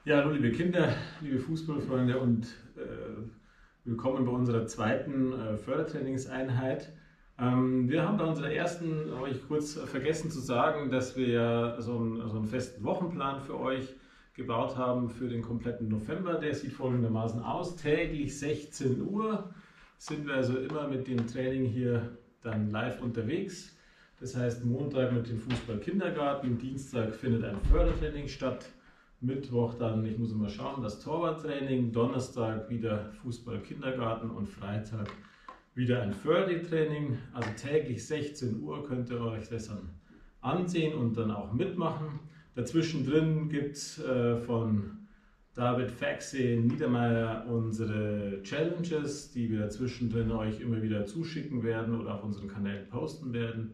Ja, hallo liebe Kinder, liebe Fußballfreunde und willkommen bei unserer zweiten Fördertrainingseinheit. Wir haben bei unserer ersten, habe ich kurz vergessen zu sagen, dass wir ja so einen festen Wochenplan für euch gebaut haben für den kompletten November. Der sieht folgendermaßen aus: täglich 16 Uhr sind wir also immer mit dem Training hier dann live unterwegs. Das heißt, Montag mit dem Fußball-Kindergarten, Dienstag findet ein Fördertraining statt. Mittwoch dann, ich muss immer schauen, das Torwarttraining, Donnerstag wieder Fußball-Kindergarten und Freitag wieder ein Fördertraining. Also täglich 16 Uhr könnt ihr euch das dann ansehen und dann auch mitmachen. Dazwischen drin gibt es von David Faxe Niedermeyer unsere Challenges, die wir zwischendrin euch immer wieder zuschicken werden oder auf unseren Kanälen posten werden.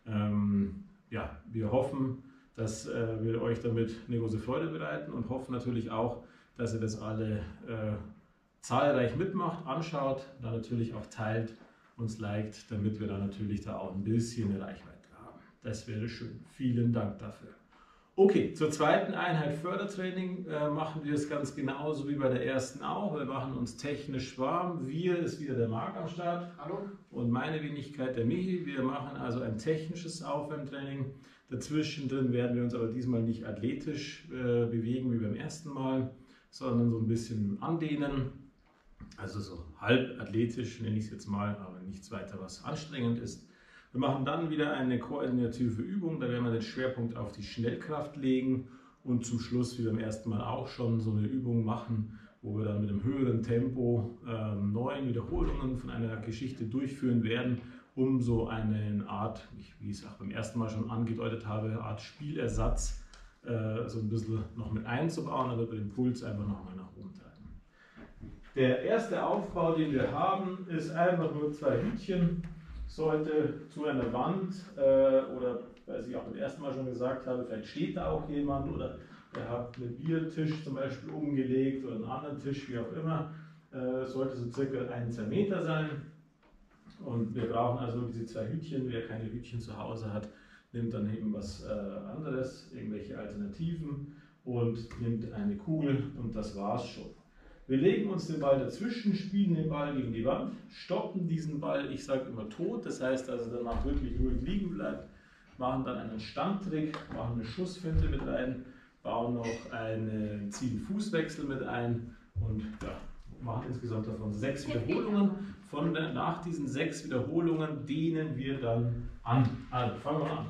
Ja, wir hoffen, dass wir euch damit eine große Freude bereiten und hoffen natürlich auch, dass ihr das alle zahlreich mitmacht, anschaut, dann natürlich auch teilt, uns liked, damit wir dann natürlich da auch ein bisschen eine Reichweite haben. Das wäre schön. Vielen Dank dafür. Okay, zur zweiten Einheit Fördertraining machen wir es ganz genauso wie bei der ersten auch. Wir machen uns technisch warm. Wir ist wieder der Marc am Start. Hallo. Und meine Wenigkeit der Michi. Wir machen also ein technisches Aufwärmtraining. Dazwischen drin werden wir uns aber diesmal nicht athletisch bewegen wie beim ersten Mal, sondern so ein bisschen andehnen. Also so halb athletisch nenne ich es jetzt mal, aber nichts weiter, was anstrengend ist. Wir machen dann wieder eine koordinative Übung, da werden wir den Schwerpunkt auf die Schnellkraft legen und zum Schluss wie beim ersten Mal auch schon so eine Übung machen, wo wir dann mit einem höheren Tempo 9 Wiederholungen von einer Geschichte durchführen werden, um so eine Art, wie ich es auch beim ersten Mal schon angedeutet habe, eine Art Spielersatz so ein bisschen noch mit einzubauen, damit wir den Puls einfach nochmal nach oben treiben. Der erste Aufbau, den wir haben, ist einfach nur 2 Hütchen. Sollte zu einer Wand oder, was ich auch beim ersten Mal schon gesagt habe, vielleicht steht da auch jemand oder ihr habt einen Biertisch zum Beispiel umgelegt oder einen anderen Tisch, wie auch immer, sollte so circa 1-2 Meter sein. Und wir brauchen also diese 2 Hütchen. Wer keine Hütchen zu Hause hat, nimmt dann eben was anderes, irgendwelche Alternativen und nimmt eine Kugel und das war's schon. Wir legen uns den Ball dazwischen, spielen den Ball gegen die Wand, stoppen diesen Ball, ich sage immer tot, das heißt, dass er danach wirklich ruhig liegen bleibt, machen dann einen Standtrick, machen eine Schussfinte mit rein, bauen noch einen Ziehen-Fußwechsel mit ein und ja, machen insgesamt davon 6 Wiederholungen. Nach diesen 6 Wiederholungen dehnen wir dann an. Also fangen wir an.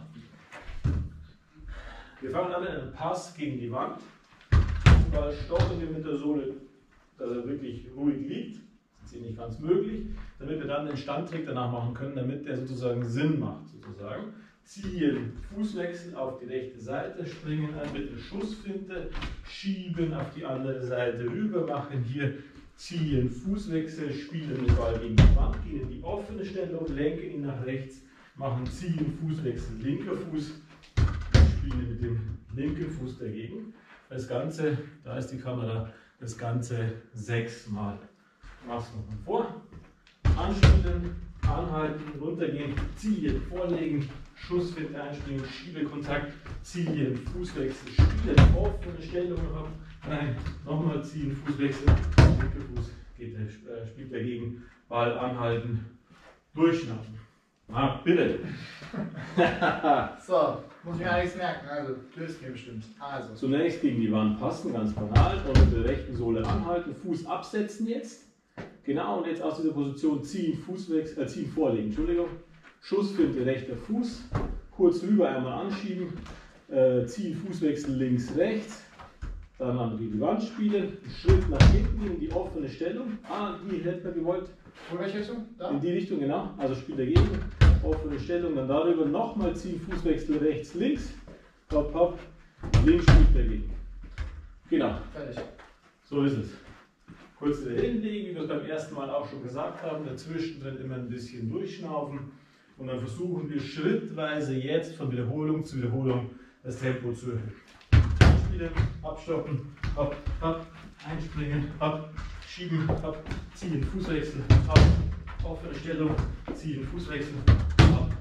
Wir fangen an mit einem Pass gegen die Wand. Den Ball stoppen wir mit der Sohle, dass er wirklich ruhig liegt. Das ist hier nicht ganz möglich, damit wir dann den Standtrick danach machen können, damit der sozusagen Sinn macht. Ziehen, Fußwechsel auf die rechte Seite, springen an mit einer Schussfinte, schieben auf die andere Seite rüber, machen hier ziehen, Fußwechsel, spielen den Ball gegen die Wand, gehen in die offene Stellung, lenken ihn nach rechts, machen ziehen, Fußwechsel, linker Fuß, spielen mit dem linken Fuß dagegen. Das Ganze, da ist die Kamera, das Ganze 6 Mal. Mach's nochmal vor. Anspielen, anhalten, runtergehen, ziehen, vorlegen, Schussfinte einspringen, Schiebekontakt, ziehen, Fußwechsel, spielen, offene Stellung rein, nochmal ziehen, Fußwechsel, linker Fuß spielt dagegen, Ball anhalten, durchschnappen. Ah, bitte. So, muss ich mir alles merken, also löst mir bestimmt. Also. Zunächst gegen die Wand passen, ganz banal, und mit der rechten Sohle anhalten, Fuß absetzen jetzt. Genau, und jetzt aus dieser Position ziehen, Fußwechsel, ziehen, vorlegen, Entschuldigung. Schussfinte, rechter Fuß, kurz rüber einmal anschieben, ziehen, Fußwechsel links, rechts. Dann an die Wand spielen, Schritt nach hinten in die offene Stellung. Die hätte man gewollt. In welche Richtung? Da? In die Richtung, genau. Also Spiel dagegen, offene Stellung, dann darüber nochmal ziehen, Fußwechsel rechts, links. Hopp, hopp, links spielt dagegen. Genau. Fertig. So ist es. Kurz wieder hinlegen, wie wir es beim ersten Mal auch schon gesagt haben. Dazwischen drin immer ein bisschen durchschnaufen. Und dann versuchen wir schrittweise jetzt von Wiederholung zu Wiederholung das Tempo zu erhöhen. Spielen, abstoppen, hopp, hopp, einspringen, hopp, schieben, hopp, ziehen, Fußwechsel, hopp, offene Stellung, ziehen, Fußwechsel, hopp.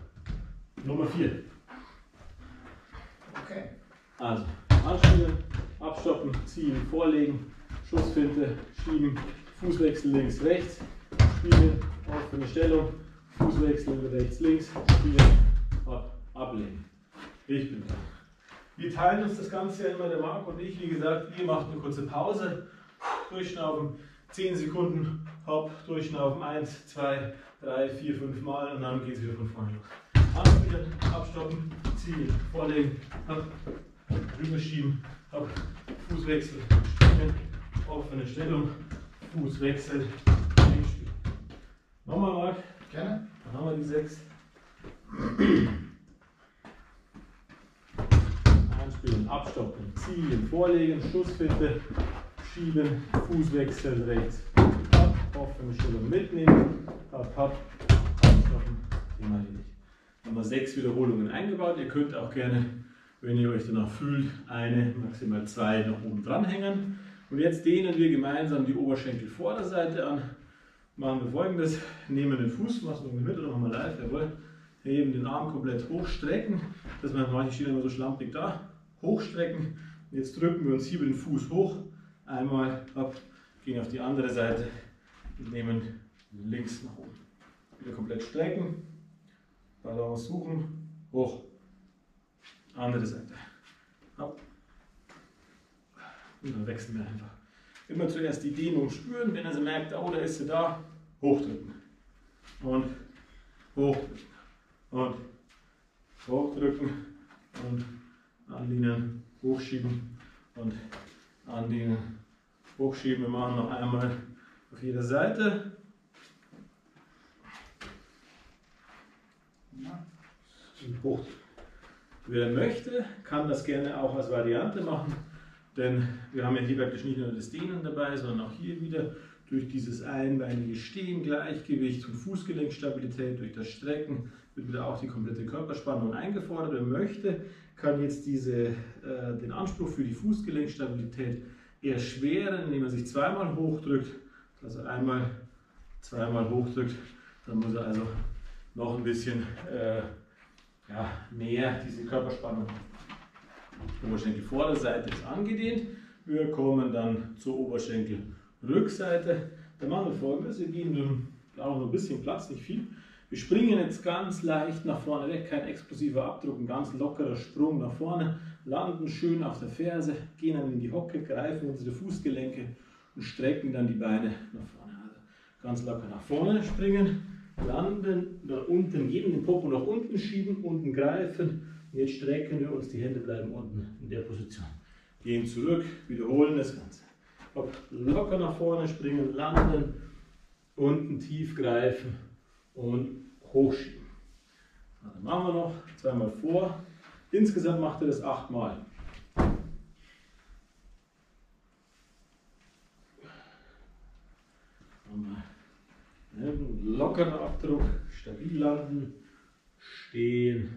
Nummer 4. Okay. Also, anspielen, abstoppen, ziehen, vorlegen, Schussfinte, schieben, Fußwechsel links, rechts, spielen, offene Stellung, Fußwechsel rechts, links, spielen, ablegen. Ich bin dran. Wir teilen uns das Ganze ja immer, der Marc und ich, wie gesagt, ihr macht eine kurze Pause, durchschnaufen, 10 Sekunden, hopp, durchschnaufen, 1, 2, 3, 4, 5 Mal und dann geht es wieder von vorne los. Anspielen, abstoppen, ziehen, vorlegen, hopp, rüberschieben, hopp, Fußwechsel, springen, offene Stellung, Fußwechsel, spielen. Nochmal, Marc. Gerne. Dann haben wir die 6. Anspielen, abstoppen, ziehen, vorlegen, Schussfinte, schieben, Fußwechsel rechts, ab, offene Stellung mitnehmen, ab, abstoppen, Thema erledigt. Haben wir 6 Wiederholungen eingebaut. Ihr könnt auch gerne, wenn ihr euch danach fühlt, eine, maximal 2 noch oben dranhängen. Und jetzt dehnen wir gemeinsam die Oberschenkelvorderseite an. Machen wir Folgendes: Nehmen den Fuß, machen wir mit oder machen wir live, jawohl. Heben den Arm komplett hochstrecken, dass man manche stehen immer so schlampig da. Hochstrecken. Jetzt drücken wir uns hier mit dem Fuß hoch. Einmal ab, gehen auf die andere Seite und nehmen links nach oben. Wieder komplett strecken. Balance suchen. Hoch. Andere Seite. Ab. Und dann wechseln wir einfach. Immer zuerst die Dehnung spüren. Wenn ihr sie merkt, oh, da ist sie da, hochdrücken. Und hochdrücken. Und hochdrücken. Und anlehnen, hochschieben und anlehnen, hochschieben. Wir machen noch einmal auf jeder Seite. Und hoch. Wer möchte, kann das gerne auch als Variante machen, denn wir haben ja hier praktisch nicht nur das Dehnen dabei, sondern auch hier wieder durch dieses einbeinige Stehen, Gleichgewicht und Fußgelenkstabilität, durch das Strecken wird wieder auch die komplette Körperspannung eingefordert. Wer möchte, kann jetzt den Anspruch für die Fußgelenkstabilität erschweren, indem er sich zweimal hochdrückt, also einmal, zweimal hochdrückt, dann muss er also noch ein bisschen mehr diese Körperspannung. Oberschenkelvorderseite ist angedehnt, wir kommen dann zur Oberschenkelrückseite. Da machen wir Folgendes: Wir geben auch noch ein bisschen Platz, nicht viel. Wir springen jetzt ganz leicht nach vorne weg, kein explosiver Abdruck, ein ganz lockerer Sprung nach vorne, landen schön auf der Ferse, gehen dann in die Hocke, greifen unsere Fußgelenke und strecken dann die Beine nach vorne. Also ganz locker nach vorne springen, landen, nach unten, geben den Popo nach unten schieben, unten greifen. Und jetzt strecken wir uns, die Hände bleiben unten in der Position. Gehen zurück, wiederholen das Ganze. Hopp, locker nach vorne springen, landen, unten tief greifen und hochschieben. Dann machen wir noch zweimal vor. Insgesamt macht ihr das 8 Mal. Lockerer Abdruck, stabil landen, stehen.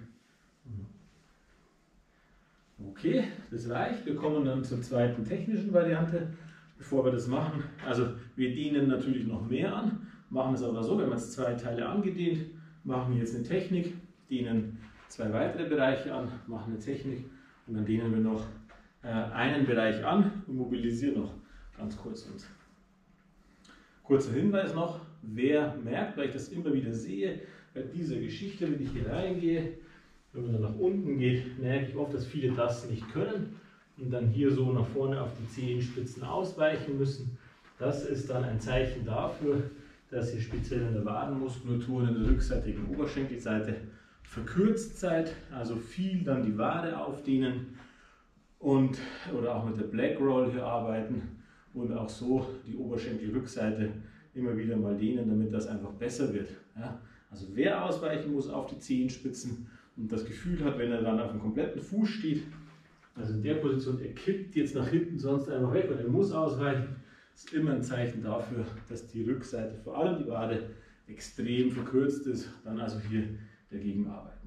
Okay, das reicht. Wir kommen dann zur zweiten technischen Variante. Bevor wir das machen, also wir dehnen natürlich noch mehr an, machen es aber so, wir haben jetzt 2 Teile angedehnt, machen jetzt eine Technik, dehnen 2 weitere Bereiche an, machen eine Technik und dann dehnen wir noch einen Bereich an und mobilisieren noch ganz kurz uns. Kurzer Hinweis noch, wer merkt, weil ich das immer wieder sehe, bei dieser Geschichte, wenn ich hier reingehe, wenn man dann nach unten geht, merke ich oft, dass viele das nicht können und dann hier so nach vorne auf die Zehenspitzen ausweichen müssen. Das ist dann ein Zeichen dafür, dass ihr speziell in der Wadenmuskulatur in der rückseitigen Oberschenkelseite verkürzt seid, also viel dann die Wade aufdehnen oder auch mit der Black Roll hier arbeiten und auch so die Oberschenkelrückseite immer wieder mal dehnen, damit das einfach besser wird. Ja? Also wer ausweichen muss auf die Zehenspitzen und das Gefühl hat, wenn er dann auf dem kompletten Fuß steht, also in der Position, er kippt jetzt nach hinten sonst einfach weg und er muss ausweichen, ist immer ein Zeichen dafür, dass die Rückseite, vor allem die Wade, extrem verkürzt ist. Dann also hier dagegen arbeiten.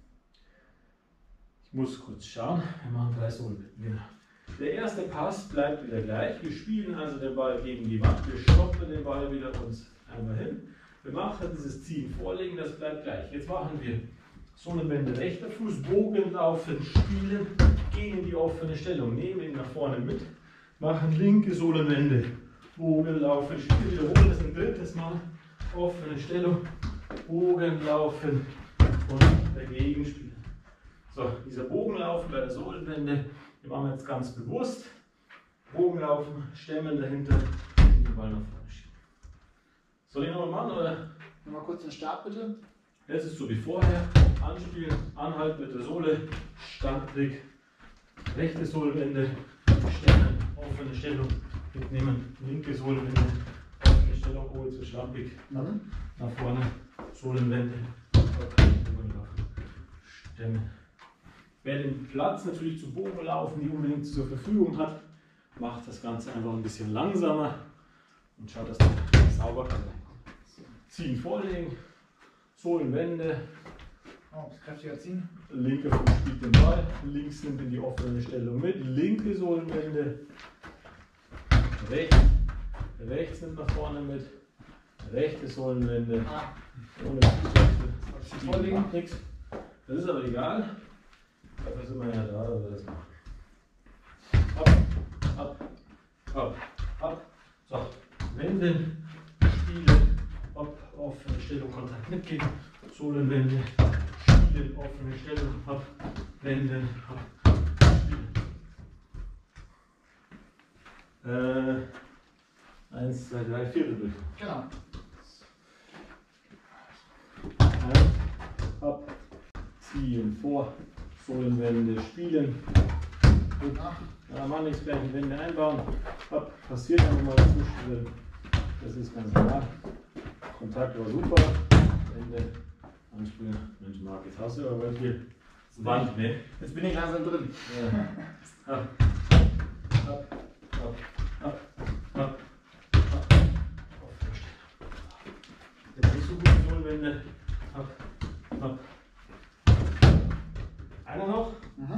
Ich muss kurz schauen, wir machen 3 Sohlenbitten. Genau. Der erste Pass bleibt wieder gleich. Wir spielen also den Ball gegen die Wand, wir stoppen den Ball wieder uns einmal hin. Wir machen dieses Ziehen, Vorlegen, das bleibt gleich. Jetzt machen wir Sohlenbände rechter Fuß, Bogen laufen, spielen, gehen in die die offene Stellung, nehmen ihn nach vorne mit, machen linke Sohlenwende, Bogen laufen, Spiel, wiederholen das ein drittes Mal, offene Stellung, Bogen laufen und dagegen spielen. So, dieser Bogenlaufen bei der Sohlenwende, den machen wir jetzt ganz bewusst. Bogenlaufen, Stemmen dahinter und den Ball nach vorne schieben. Soll ich nochmal machen oder? Nochmal kurz den Start bitte. Das ist so wie vorher. Anspielen, anhalten mit der Sohle, Standtrick, rechte Sohlenwende, Stemmen, offene Stellung, mitnehmen, linke Sohlenwende, offene Stellung, oh jetzt wird schlampig, nach vorne, Sohlenwende, Bogenlaufen, Stemmen. Wer den Platz natürlich zum Bogenlaufen nicht unbedingt zur Verfügung hat, macht das Ganze einfach ein bisschen langsamer und schaut, dass der sauber kann. Ziehen, vorlegen, Sohlenwende, kräftiger ziehen. linker Fuß spielt den Ball, links nimmt in die offene Stellung mit, linke Sohlenwende, rechts nimmt nach vorne mit, rechte Sohlenwende, ohne Fußwechsel, Vorlegen. macht nichts. Das ist aber egal, dafür sind wir ja da, dass wir das machen. Ab. So, wenden, spielen, offene Stellung, Kontakt mitgeben, Sohlenwende, spielen, offene Stellung, wenden, spielen. 1, 2, 3, 4 durch. Genau. Ab, ziehen, vor, Sohlenwende, spielen. Gut. Ja, mal nichts gleich in Wände einbauen. Ab, passiert einfach mal dazwischen. Das ist ganz normal. Kontakt war super. Wände, anspielen. Mensch, Marc, jetzt hast du aber hier Wand, ne? Jetzt bin ich langsam drin. Ja. Ab. Jetzt nicht so gut Sohlenwände. Ab. Einer noch?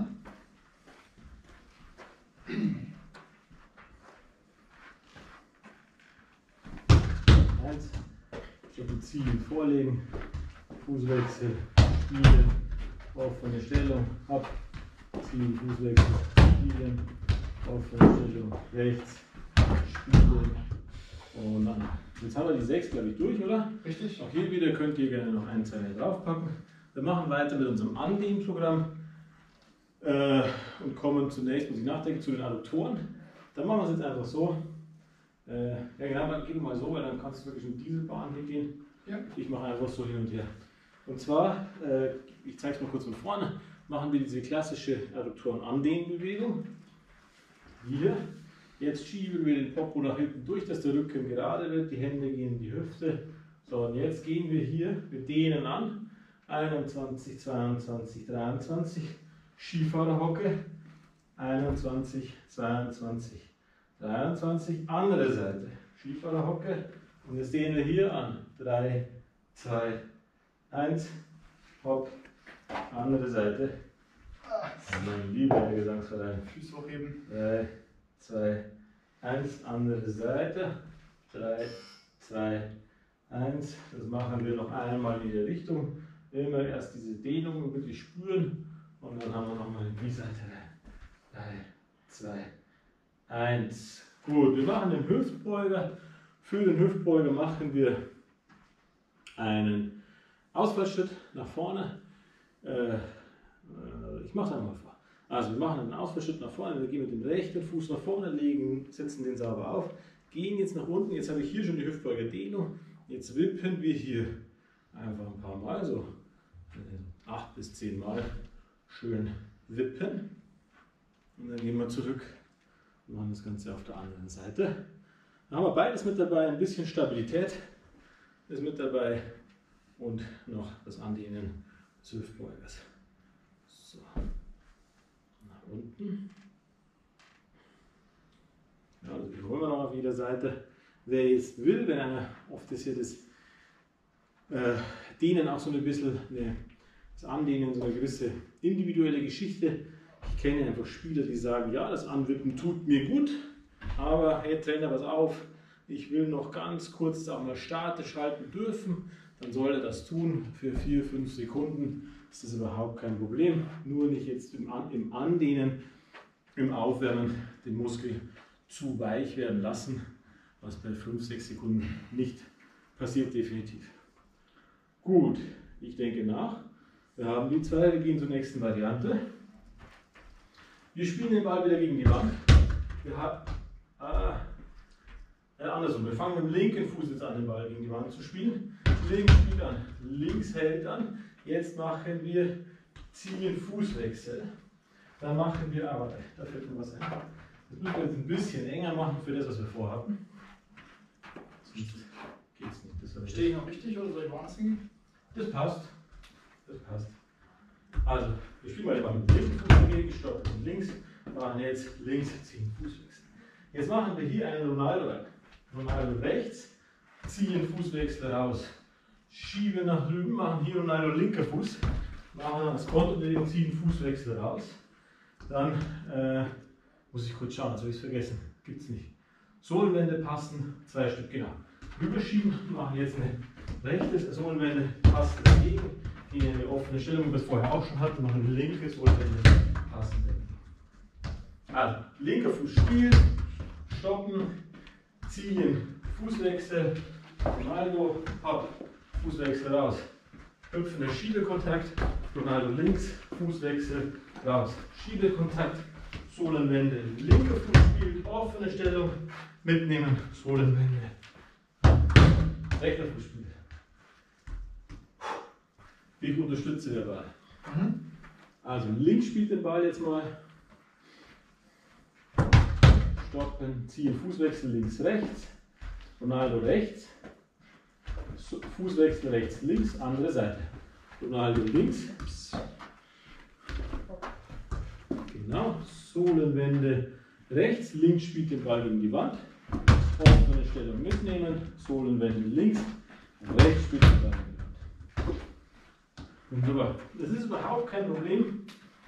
Ziehen, vorlegen, Fußwechsel, spielen, offene Stellung, ab, ziehen, Fußwechsel, spielen, offene Stellung, rechts, spielen und dann. Jetzt haben wir die 6, glaube ich, durch, oder? Richtig. Auch hier wieder könnt ihr gerne noch 1, 2 draufpacken. Wir machen weiter mit unserem Andehnprogramm und kommen zunächst, muss ich nachdenken, zu den Adduktoren. Dann machen wir es jetzt einfach so. Ja genau, dann geh mal so, weil dann kannst du wirklich in diese Bahn hier gehen. Ja. Ich mache einfach so hin und her. Und zwar, ich zeige es mal kurz von vorne, machen wir diese klassische Adduktoren-Andehnbewegung. Hier. Jetzt schieben wir den Popo nach hinten durch, dass der Rücken gerade wird, die Hände gehen in die Hüfte. So, und jetzt gehen wir hier, wir dehnen an. 21, 22, 23, Skifahrerhocke. 21, 22, 23, andere Seite, Skifahrerhocke. Und jetzt dehnen wir hier an. 3, 2, 1, hopp, andere Seite. Mein lieber Gesangsverein. Füße hochheben. 3, 2, 1, andere Seite. 3, 2, 1. Das machen wir noch einmal in die Richtung. Immer erst diese Dehnung wirklich spüren und dann haben wir nochmal die Seite. 3, 2, 1. Gut, wir machen den Hüftbeuger. Für den Hüftbeuger machen wir einen Ausfallschritt nach vorne. Ich mache es einmal vor. Also wir machen einen Ausfallschritt nach vorne, wir gehen mit dem rechten Fuß nach vorne, setzen den sauber auf, gehen jetzt nach unten, jetzt habe ich hier schon die Hüftbeuger-Dehnung, jetzt wippen wir hier einfach ein paar Mal, so 8 bis 10 Mal schön wippen und dann gehen wir zurück und machen das Ganze auf der anderen Seite. Dann haben wir beides mit dabei, ein bisschen Stabilität ist mit dabei und noch das Andehnen des Hüftbeugers. So. Nach unten. Ja, also wiederholen wir noch auf jeder Seite. Wer jetzt will, wenn einer oft ist hier das Dehnen auch so ein bisschen, das Andehnen so eine gewisse individuelle Geschichte. Ich kenne einfach Spieler, die sagen, ja, das Anwippen tut mir gut, aber hey Trainer, pass auf, ich will noch ganz kurz auch mal statisch halten dürfen, dann soll er das tun für 4-5 Sekunden. Ist das überhaupt kein Problem, nur nicht jetzt im Andehnen im Aufwärmen den Muskel zu weich werden lassen, was bei 5-6 Sekunden nicht passiert, definitiv. Gut, ich denke nach. Wir haben die zwei, wir gehen zur nächsten Variante. Wir spielen den Ball wieder gegen die Wand. Wir haben, andersrum, wir fangen mit dem linken Fuß jetzt an, den Ball gegen die Wand zu spielen. Links spielt an, links hält an. Jetzt machen wir ziehen Fußwechsel. Dann machen wir aber, da fällt mir was ein. Das müssen wir jetzt ein bisschen enger machen für das, was wir vorhatten. Sonst geht es nicht. Stehe ich noch richtig oder soll ich woanders hingehen? Das passt. Das passt. Also, wir spielen mal den Ball mit dem linken Fuß dagegen, stoppen und links, machen jetzt links ziehen Fußwechsel. Jetzt machen wir hier einen Ronaldo rein. Ronaldo rechts, ziehen Fußwechsel raus, schieben nach drüben, machen hier Ronaldo linker Fuß, machen dann das Konterbewegung, ziehen Fußwechsel raus. Dann muss ich kurz schauen, jetzt habe ich es vergessen, gibt es nicht. Sohlenwände passen, 2 Stück, genau. Rüberschieben, machen jetzt eine rechte Sohlenwände, passen dagegen, gehen in eine offene Stellung, wie wir es vorher auch schon hatten, machen eine linke Sohlenwände, passen dagegen. Also, linker Fuß spielen, stoppen, ziehen, Fußwechsel, Ronaldo, hopp, Fußwechsel raus. Hüpfender Schiebekontakt, Ronaldo links, Fußwechsel raus. Schiebekontakt, Sohlenwände, linker Fuß spielt, offene Stellung, mitnehmen, Sohlenwände. Rechter Fuß spielt. Ich unterstütze den Ball. Also links spielt den Ball jetzt mal. Stoppen, ziehen, Fußwechsel links, rechts. Ronaldo rechts. Fußwechsel rechts, links, andere Seite. Ronaldo links. Genau. Sohlenwände rechts, links spielt den Ball gegen die Wand. Offene Stellung mitnehmen. Sohlenwände links. Rechts spielt den Ball gegen die Wand. Wunderbar. Das ist überhaupt kein Problem.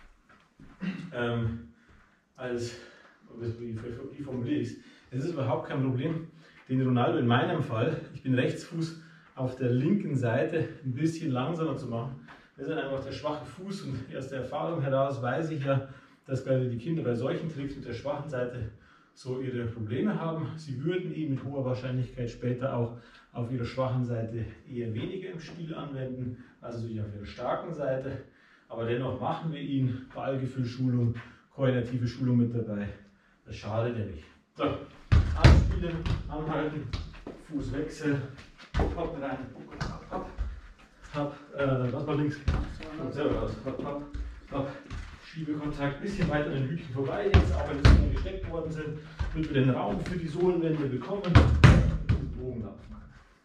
Wie formuliere ich es? Es ist überhaupt kein Problem, den Ronaldo in meinem Fall, ich bin Rechtsfuß, auf der linken Seite ein bisschen langsamer zu machen. Das ist einfach der schwache Fuß und aus der Erfahrung heraus weiß ich ja, dass gerade die Kinder bei solchen Tricks mit der schwachen Seite so ihre Probleme haben. Sie würden ihn mit hoher Wahrscheinlichkeit später auch auf ihrer schwachen Seite eher weniger im Spiel anwenden, also natürlich auf ihrer starken Seite. Aber dennoch machen wir ihn Ballgefühlschulung, koordinative Schulung mit dabei. Das schadet ja nicht. So, anspielen, anhalten, Fußwechsel, hopp rein, hopp, hopp, lass mal links, und selber raus, hopp, hopp, hopp, Schiebekontakt, bisschen weiter an den Hütchen vorbei, jetzt auch wenn die Sohlen gesteckt worden sind, damit wir den Raum für die Sohlenwände bekommen und den Bogen abmachen.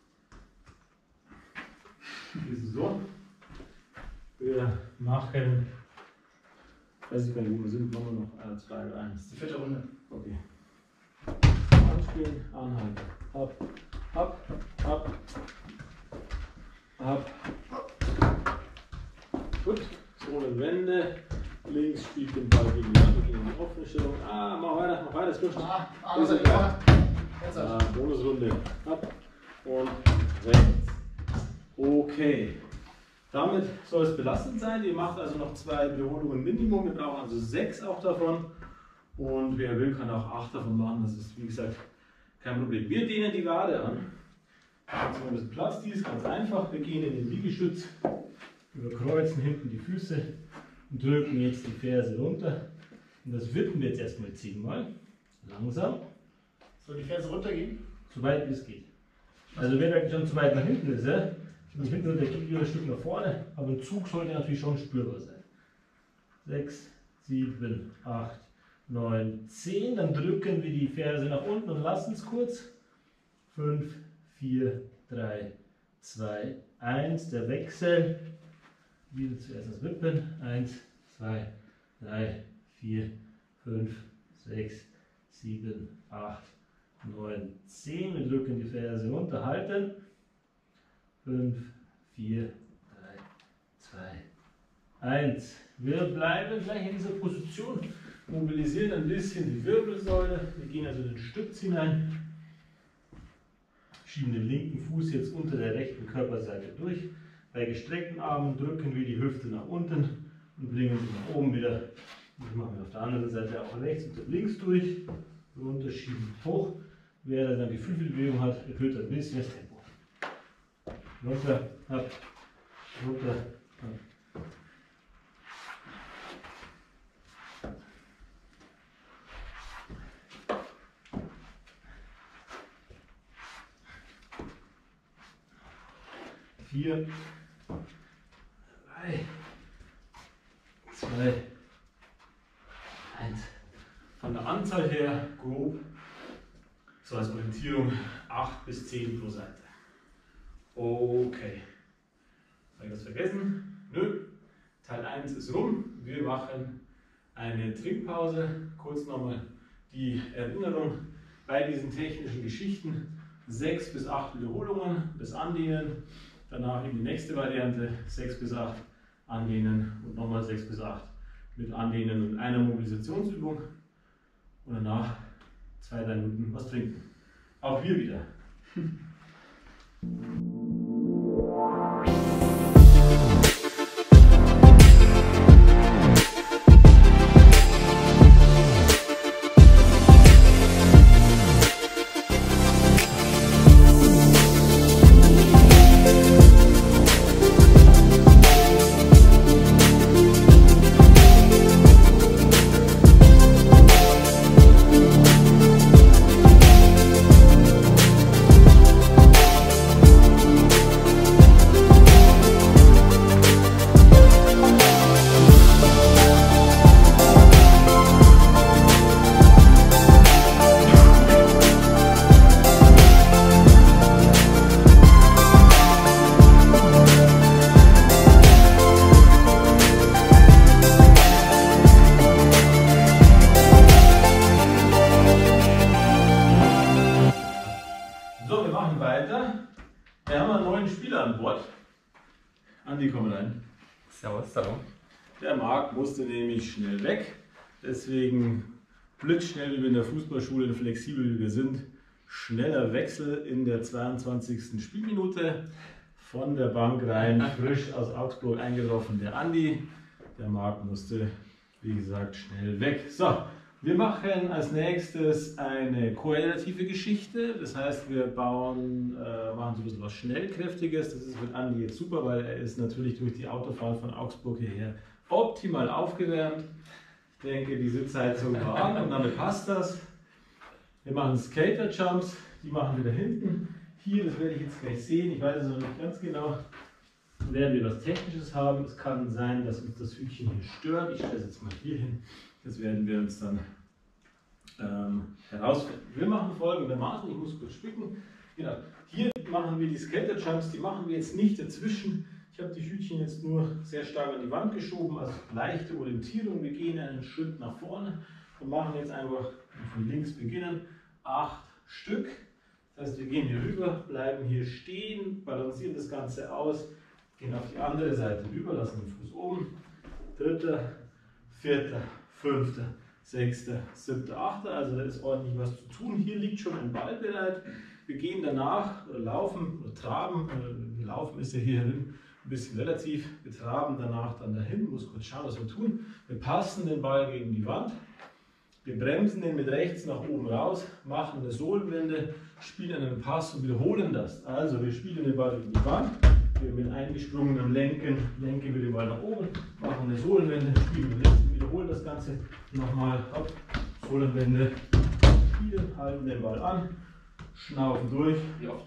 Das ist so. Wir machen, weiß ich gar nicht, wo wir sind, machen wir noch 1, 2, 1. Das ist die 4. Runde. Okay. Anspielen, anhalten. Hopp, hopp, hopp, hopp. Gut, Sohlenwände. Links spielt den Ball gegen die Wand, gegen die offene Stellung. Mach weiter, das ist Bonusrunde. Hopp und rechts. Okay. Damit soll es belastend sein. Ihr macht also noch 2 Wiederholungen Minimum. Wir brauchen also 6 auch davon. Und wer will, kann auch 8 davon machen. Das ist, wie gesagt, kein Problem. Wir dehnen die Wade an. Jetzt haben wir ein bisschen Platz. Die ist ganz einfach. Wir gehen in den Liegestütz, überkreuzen hinten die Füße und drücken jetzt die Ferse runter. Und das wippen wir jetzt erstmal 10 Mal. Langsam. Soll die Ferse runtergehen? So weit wie es geht. Also wer da schon zu weit nach hinten ist, ja? Und hinten und der geht wieder ein Stück nach vorne, aber ein Zug sollte natürlich schon spürbar sein. 6, 7, 8, 9, 10. Dann drücken wir die Ferse nach unten und lassen es kurz. 5, 4, 3, 2, 1. Der Wechsel. Wieder zuerst das Wippen. 1, 2, 3, 4, 5, 6, 7, 8, 9, 10. Wir drücken die Ferse runter, halten. 5, 4, 3, 2, 1. Wir bleiben gleich in dieser Position, mobilisieren ein bisschen die Wirbelsäule. Wir gehen also in den Stütz hinein, schieben den linken Fuß jetzt unter der rechten Körperseite durch. Bei gestreckten Armen drücken wir die Hüfte nach unten und bringen sie nach oben wieder Das machen wir auf der anderen Seite auch rechts und links durch. Runterschieben, hoch. Wer dann ein Gefühl für die Bewegung hat, erhöht ein bisschen das Tempo. Runter, ab, runter, ab. Vier, drei, zwei, eins. Von der Anzahl her grob, so als Orientierung, 8 bis 10 pro Seite. Okay. Habe ich was vergessen? Nö. Teil 1 ist rum. Wir machen eine Trinkpause. Kurz nochmal die Erinnerung bei diesen technischen Geschichten. 6 bis 8 Wiederholungen, das Andehnen. Danach in die nächste Variante, 6 bis 8 andehnen und nochmal 6 bis 8 mit Andehnen und einer Mobilisationsübung. Und danach 2-3 Minuten was trinken. Auch wir wieder. So, wir machen weiter. Wir haben einen neuen Spieler an Bord. Andi, komm rein. Servus, hallo. Der Marc musste nämlich schnell weg. Deswegen blitzschnell, wie wir in der Fußballschule, flexibel wie wir sind, schneller Wechsel in der 22. Spielminute. Von der Bank rein, frisch aus Augsburg eingetroffen, der Andi. Der Marc musste, wie gesagt, schnell weg. So, wir machen als nächstes eine korrelative Geschichte. Das heißt, wir machen so ein bisschen was Schnellkräftiges. Das ist mit Andi jetzt super, weil er ist natürlich durch die Autofahrt von Augsburg hierher optimal aufgewärmt. Ich denke, die Sitzheizung war an und damit passt das. Wir machen Skater-Jumps, die machen wir da hinten. Hier, das werde ich jetzt gleich sehen, ich weiß es noch nicht ganz genau, werden wir was Technisches haben. Es kann sein, dass uns das Hütchen hier stört. Ich stelle es jetzt mal hier hin. Das werden wir uns dann herausfinden. Wir machen folgendermaßen, ich muss kurz spicken. Genau. Hier machen wir die Skater-Jumps, die machen wir jetzt nicht dazwischen. Ich habe die Hütchen jetzt nur sehr stark an die Wand geschoben, also leichte Orientierung. Wir gehen einen Schritt nach vorne und machen jetzt einfach von links beginnen 8 Stück. Das heißt, wir gehen hier rüber, bleiben hier stehen, balancieren das Ganze aus, gehen auf die andere Seite rüber, lassen den Fuß oben. 3., 4., 5., 6., 7., 8. Also da ist ordentlich was zu tun. Hier liegt schon ein Ball bereit. Wir gehen danach oder laufen oder traben. Laufen ist ja hier ein bisschen relativ. Wir traben danach dann dahin. Muss kurz schauen, was wir tun. Wir passen den Ball gegen die Wand. Wir bremsen den mit rechts nach oben raus, machen eine Sohlenwende, spielen einen Pass und wiederholen das. Also wir spielen den Ball gegen die Wand. Wir mit eingesprungenem lenken wir den Ball nach oben, machen eine Sohlenwende, spielen wir links, wiederholen das Ganze nochmal, hopp, Sohlenwende, spielen, halten den Ball an, schnaufen durch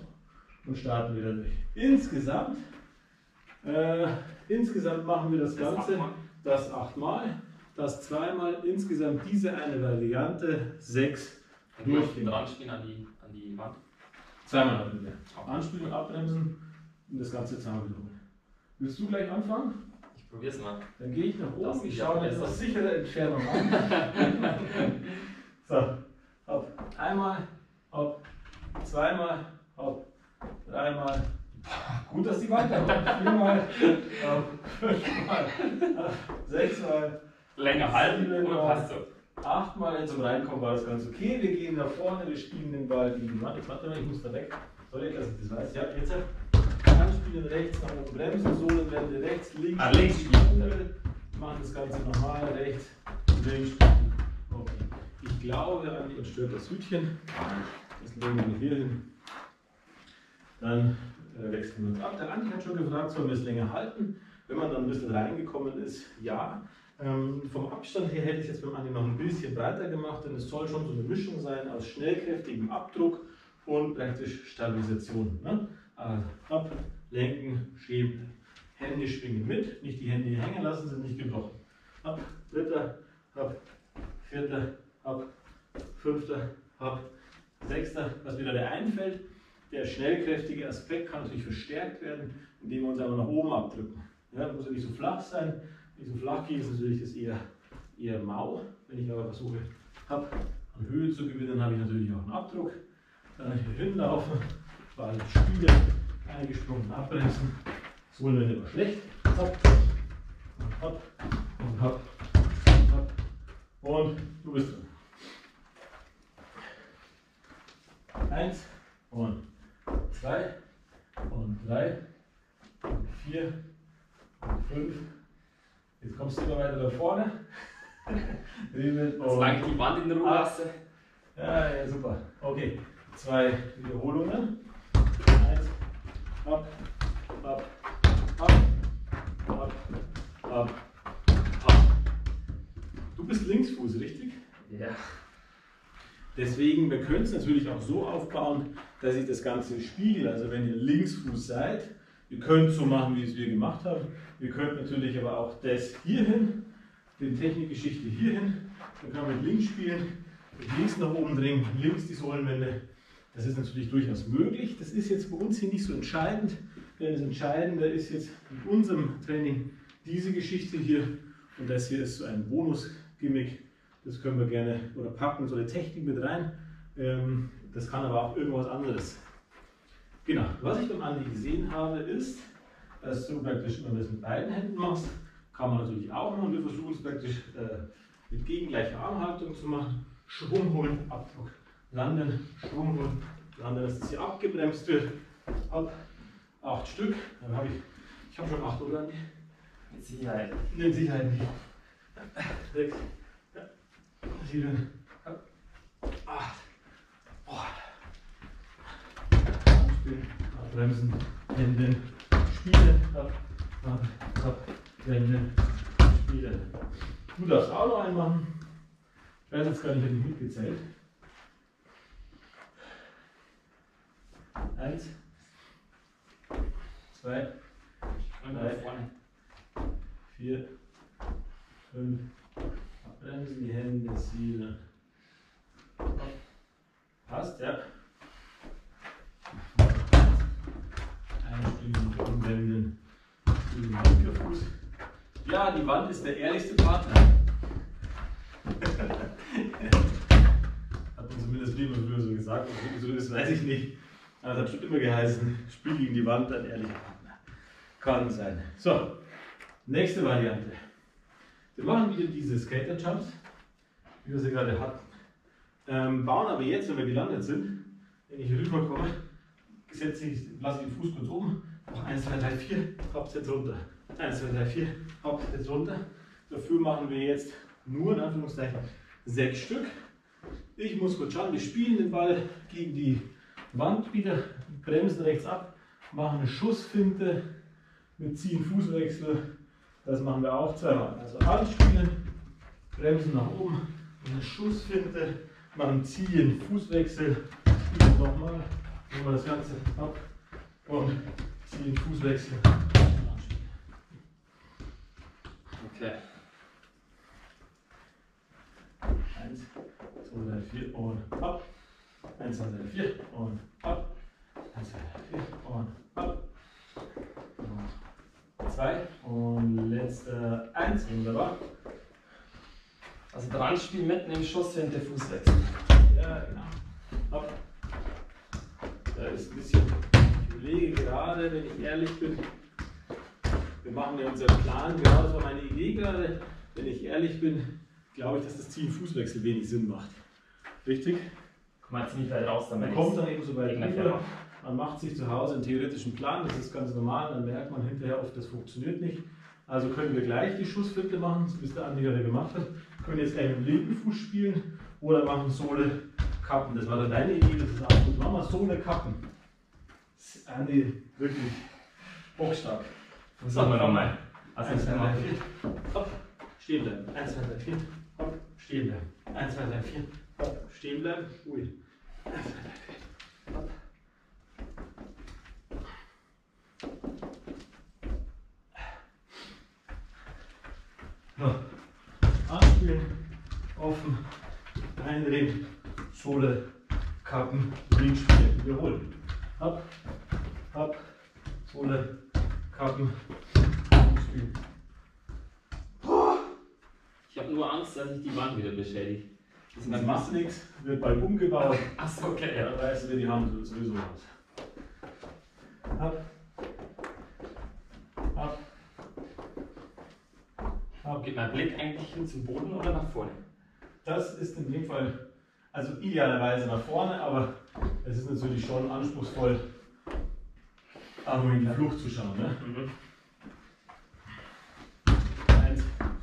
und starten wieder durch. Insgesamt machen wir das Ganze, das 8-mal, das 2-mal, insgesamt diese eine Variante, 6 Durchgehen. Anspielen an die Wand. 2-mal hatten wir. Anspielen, abbremsen. Und das Ganze zusammen wiederholen. Willst du gleich anfangen? Ich probier's mal. Dann gehe ich nach oben, Das ich schaue mir jetzt aus sicherer Entfernung an. So, hopp. Einmal, hopp. Zweimal, hopp. Dreimal. Gut, dass die Wand da kommt. 4-mal, hopp. 5-mal, hopp. 6-mal. Länger halten oder passt so? 8-mal zum Reinkommen war das ganz okay. Wir gehen nach vorne, wir spielen den Ball gegen die Wand. Jetzt warte mal, ich muss da weg. Soll ich, dass ich das weiß? Ja, jetzt. Anspielen, rechts nach oben bremsen, Sohlenwende rechts, links. Links spielen. Wir machen das Ganze nochmal, rechts, links. Okay. Ich glaube, Andi, uns stört das Hütchen. Das legen wir hier hin. Dann wechseln wir uns ab. Der Andi hat schon gefragt, sollen wir es länger halten? Wenn man dann ein bisschen reingekommen ist, ja. Vom Abstand her hätte ich es jetzt beim Andi noch ein bisschen breiter gemacht, denn es soll schon so eine Mischung sein aus schnellkräftigem Abdruck und praktisch Stabilisation. Ne? Also ab, lenken, schieben, Hände schwingen mit, nicht die Hände hier hängen lassen, sind nicht gebrochen. Ab, dritter, ab, vierter, ab, fünfter, ab, sechster, was wieder der einfällt. Der schnellkräftige Aspekt kann natürlich verstärkt werden, indem wir uns einfach nach oben abdrücken. Ja, muss ja nicht so flach sein. Wenn ich so flach gehe, ist natürlich das eher mau. Wenn ich aber versuche, an Höhe zu gewinnen, habe ich natürlich auch einen Abdruck. Dann hier hinlaufen, Ball spielen, eingesprungen, abbremsen. Sohlenwende war schlecht. Hopp, und hopp, und hopp, und hopp. Und du bist drin. 1 und 2 und 3 und 4 und 5. Jetzt kommst du immer weiter da vorne. Solange ich die Wand in Ruhe lasse. Ja, super. Okay, 2 Wiederholungen. 1, ab, ab, ab, ab, ab, ab. Du bist Linksfuß, richtig? Ja. Deswegen, wir können es natürlich auch so aufbauen, dass ich das Ganze spiegel. Also wenn ihr Linksfuß seid, ihr könnt so machen, wie es wir gemacht haben. Ihr könnt natürlich aber auch das hier hin, die Technikgeschichte hier hin. Dann kann man mit links spielen, mit links nach oben drehen, links die Sohlenwände. Das ist natürlich durchaus möglich. Das ist jetzt bei uns hier nicht so entscheidend, denn das Entscheidende ist jetzt in unserem Training diese Geschichte hier. Und das hier ist so ein Bonus-Gimmick. Das können wir gerne oder packen so eine Technik mit rein. Das kann aber auch irgendwas anderes. Genau, was ich beim Andi gesehen habe, ist, dass du praktisch, wenn du das mit beiden Händen machst, kann man natürlich auch machen. Wir versuchen es praktisch mit gegengleicher Armhaltung zu machen. Schwung holen, Abdruck, landen, Schwung holen, landen, dass das hier abgebremst wird. Ab, 8 Stück. Dann habe ich habe schon 8, oder Andi? Mit Sicherheit. Mit Sicherheit nicht. 6, 7, 8. Bremsen, wenden, spielen, ab, wenden, spielen. Du darfst auch noch einen machen. Ich weiß jetzt gar nicht, ob ich mitgezählt. 1, 2, 3, 4, 5. Abbremsen, die Hände, Ziele. Passt, ja. Einspielen, umwenden, Hinterfuß. Ja, die Wand ist der ehrlichste Partner. Hat mir zumindest Leben früher so gesagt. Ob so ist, weiß ich nicht. Aber es hat schon immer geheißen, Spiel gegen die Wand, ein ehrlicher Partner. Kann sein. So, nächste Variante. Wir machen wieder diese Skater-Jumps, wie wir sie gerade hatten. Bauen aber jetzt, wenn wir gelandet sind, wenn ich rüberkomme, lasse ich den Fuß kurz oben, noch 1, 2, 3, 4, hopp, jetzt runter. 1, 2, 3, 4, hopp, jetzt runter. Dafür machen wir jetzt nur in Anführungszeichen 6 Stück. Ich muss kurz schauen, wir spielen den Ball gegen die Wand wieder, bremsen rechts ab, machen eine Schussfinte, wir ziehen Fußwechsel. Das machen wir auch zweimal. Also anspielen, bremsen nach oben, eine Schussfinte, machen ziehen, Fußwechsel, spielen nochmal, nehmen wir das Ganze ab und ziehen, Fußwechsel. Okay. 1, 2, 3, 4 und ab. 1, 2, 3, 4 und ab. 1, 2, 3, 4 und ab. 2 und letzter 1, wunderbar. Also dran spielen, mitten im Schuss hinter Fußwechsel. Ja, genau. Ab. Da ist ein bisschen, ich überlege gerade, wenn ich ehrlich bin, wir machen ja unseren Plan, genau das war meine Idee gerade. Wenn ich ehrlich bin, glaube ich, dass das Ziehen Fußwechsel wenig Sinn macht. Richtig? Kommt man ziemlich weit raus, dann Man kommt dann eben so weit rüber. Man macht sich zu Hause einen theoretischen Plan, das ist ganz normal, dann merkt man hinterher oft, das funktioniert nicht. Also können wir gleich die Schussfinte machen, so wie es der Andi gerade gemacht hat. können jetzt gleich mit dem linken Fuß spielen oder machen Sohle Kappen. Das war dann deine Idee, das ist auch gut. Machen wir Sohle Kappen. Andi, wirklich bockstark. Das machen wir nochmal. 1, 2, 3, 4. Hopp, stehen bleiben. 1, 2, 3, 4. Hopp, stehen bleiben. 1, 2, 3, 4. Hopp, stehen bleiben. Ui. 1, 2, 3, 4. Hopp. So. Anspielen, offen, einreden, Sohle, Kappen, links spielen, wiederholen. Hopp, hopp, Sohle, Kappen, links spielen. Ich habe nur Angst, dass ich die Wand wieder beschädige. Das macht nichts, wird bald umgebaut. Achso, okay. Ja, da reißen wir die Hand sowieso raus. Ab. Ab. Ab. Geht mein Blick eigentlich hin zum Boden oder nach vorne? Das ist in dem Fall, also idealerweise nach vorne, aber es ist natürlich schon anspruchsvoll, auch mal in die Flucht zu schauen. Ne? Mhm. 1.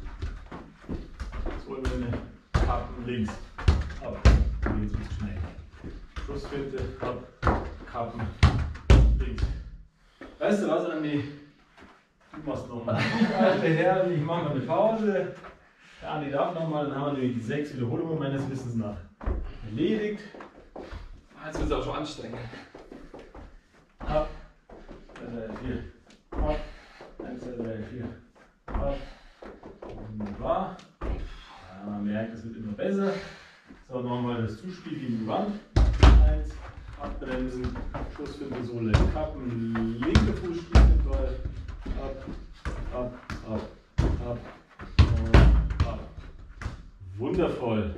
So, Wende, Kappen links. Ab. Jetzt wird es schnell. Schussfinte, ab, Kappen links. Weißt du was, Andi? Du machst nochmal. Alte Herren, ich mache mal eine Pause. Der Andi darf nochmal, dann haben wir nämlich die 6 Wiederholungen meines Wissens nach erledigt. Jetzt wird es auch schon anstrengend. Ab. 2, 3, 4. Ab. 1, 2, 3, 4. Ab. Wunderbar. Ja, man merkt, es wird immer besser. So, nochmal das Zuspiel gegen die Wand. 1. Abbremsen. Schussfinte, Sohle, Kappen. Linke Fuß spielt den Ball. Ab. Ab. Ab. Ab. Und ab. Wundervoll.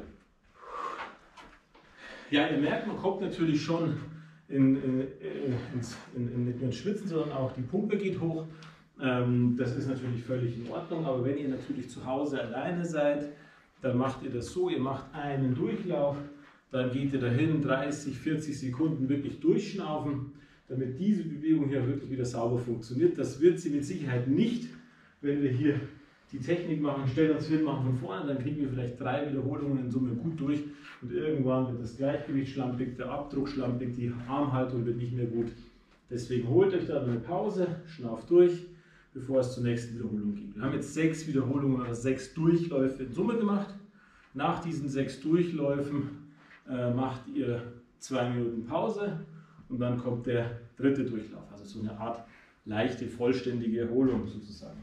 Ja, ihr merkt, man kommt natürlich schon nicht nur ins Schwitzen, sondern auch die Pumpe geht hoch. Das ist natürlich völlig in Ordnung, aber wenn ihr natürlich zu Hause alleine seid, dann macht ihr das so, ihr macht einen Durchlauf, dann geht ihr dahin, 30, 40 Sekunden wirklich durchschnaufen, damit diese Bewegung hier wirklich wieder sauber funktioniert. Das wird sie mit Sicherheit nicht, wenn wir hier die Technik machen, stellen uns hin, machen von vorne, dann kriegen wir vielleicht 3 Wiederholungen in Summe gut durch und irgendwann wird das Gleichgewicht schlampig, der Abdruck schlampig, die Armhaltung wird nicht mehr gut. Deswegen holt euch da eine Pause, schnauft durch, bevor es zur nächsten Wiederholung geht. Wir haben jetzt 6 Wiederholungen oder 6 Durchläufe in Summe gemacht. Nach diesen 6 Durchläufen macht ihr 2 Minuten Pause und dann kommt der dritte Durchlauf, also so eine Art leichte, vollständige Erholung sozusagen.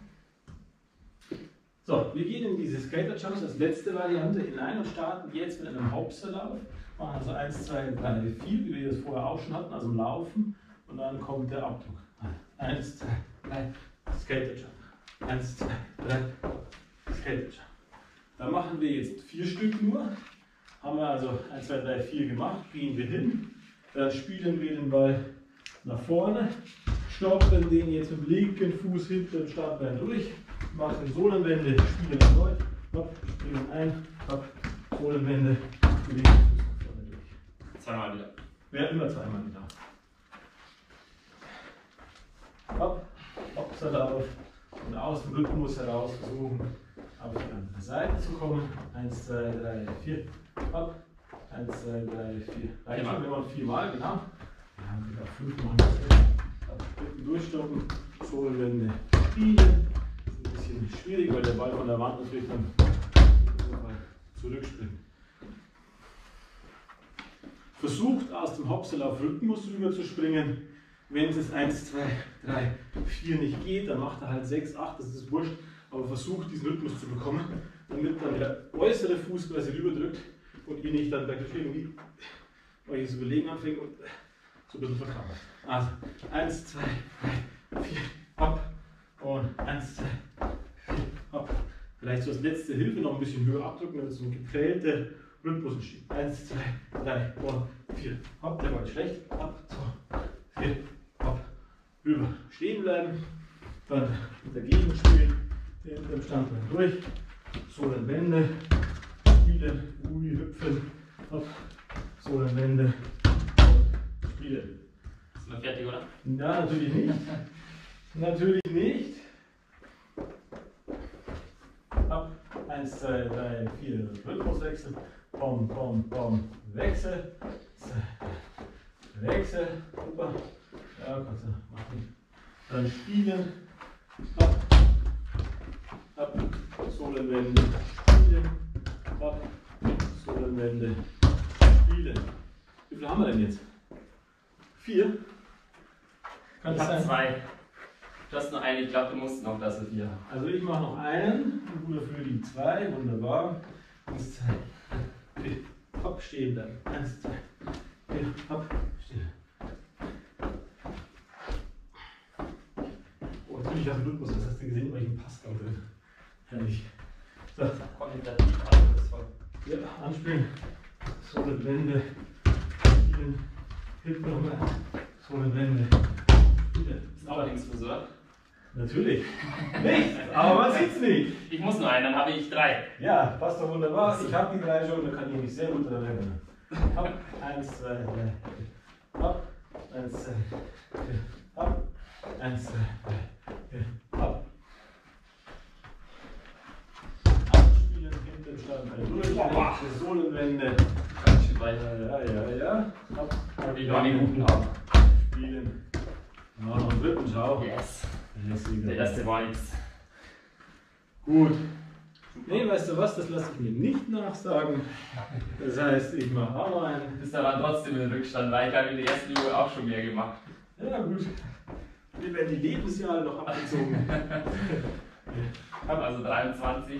So, wir gehen in diese Skater Jumps als letzte Variante hinein und starten jetzt mit einem Hopserlauf. Machen also 1, 2, 3, 4, wie wir das vorher auch schon hatten, also im Laufen. Und dann kommt der Abdruck. 1, 2, 3, Skater Jump. 1, 2, 3, Skater Jump. Da machen wir jetzt 4 Stück nur. Haben wir also 1, 2, 3, 4 gemacht, gehen wir hin. Dann spielen wir den Ball nach vorne, stoppen den jetzt mit dem linken Fuß hinter dem Startbein durch. Machen Sohlenwende, spielen erneut, hopp, springen ein, hopp, Sohlenwende, bewegen den Fuß nach vorne durch. Zweimal wieder. Wer immer zweimal wieder. Hopp, Hopserlauf und aus dem Rhythmus heraus versuchen, auf die andere Seite zu kommen. 1, 2, 3, 4, hopp, 1, 2, 3, 4. Reicht schon, wenn man 4 Mal, genau. Wir haben wieder 5 Mal. Dritten durchstoppen, Sohlenwende, spielen. Ein bisschen schwierig, weil der Ball von der Wand natürlich dann zurückspringt. Versucht aus dem Hopserlauf-Rhythmus rüber zu springen. Wenn es 1, 2, 3, 4 nicht geht, dann macht er halt 6, 8, das ist wurscht. Aber versucht diesen Rhythmus zu bekommen, damit dann der äußere Fuß quasi rüberdrückt und ihr nicht dann praktisch irgendwie euch das Überlegen anfängt und so ein bisschen verkrampft. Also 1, 2, 3, 4, hopp und 1, 2, 4, hopp. Vielleicht so als letzte Hilfe noch ein bisschen höher abdrücken, damit so ein geprellter Rhythmus entsteht. 1, 2, 3 und 4, hopp, der war schlecht, hopp, 2, 4, hopp, rüber, stehen bleiben, dann dagegen spielen, hinter dem Standbein durch, Sohlenwende, spielen, hüpfen, hopp, Sohlenwende und spielen. Sind wir fertig, oder? Ja, natürlich nicht. Natürlich nicht. Ab, 1, 2, 3, 4, Rhythmuswechsel. Bom, bom, bom, Wechsel. Wechsel. Super. Ja, kannst du machen. Dann spielen. Ab. Ab. Sohlenwende. Spielen. Ab. Sohlenwende. Spielen. Wie viel haben wir denn jetzt? 4? Kann Ich das habe sein? 2. Du hast nur eine, ich glaube, du musst noch, dass du 4 hast. Also ich mache noch einen, ein guter für die 2, wunderbar. 1, 2, 4, hopp, stehen bleiben. 1, 2, 4, hopp, stehen. Oh, natürlich habe ich Rhythmus, das hast du gesehen, weil ich einen Pass drauf will. Herrlich. So, Qualitativ anspruchsvoll. ja, anspielen. Sohlenwende, spielen, Hip nochmal, Sohlenwende, spielen. Ist auch Linksfrisur. Natürlich. Nicht, aber man sieht's nicht. Ich muss nur einen, dann habe ich 3. Ja, passt doch wunderbar. Ich habe die 3 schon, da kann ich mich sehr gut daran erinnern. Hopp, 1, 2, 3, hopp, 1, 2, 4, hopp, 1, 2, 3, 4, hopp. Abspielen, hinten Stand, durch, Sohlenwende. Ganz schön weiter. Ja. Hopp, Ich will auch den guten haben. spielen. Ja, noch ein dritten Schau. Yes. Deswegen. Der erste war nichts. Gut. Nee, weißt du was, das lasse ich mir nicht nachsagen. Das heißt, ich mache auch noch einen. Bist aber trotzdem in Rückstand, weil ich habe in der ersten Übung auch schon mehr gemacht. Ja, gut. Mir werden die Lebensjahre noch abgezogen. Ich habe also 23.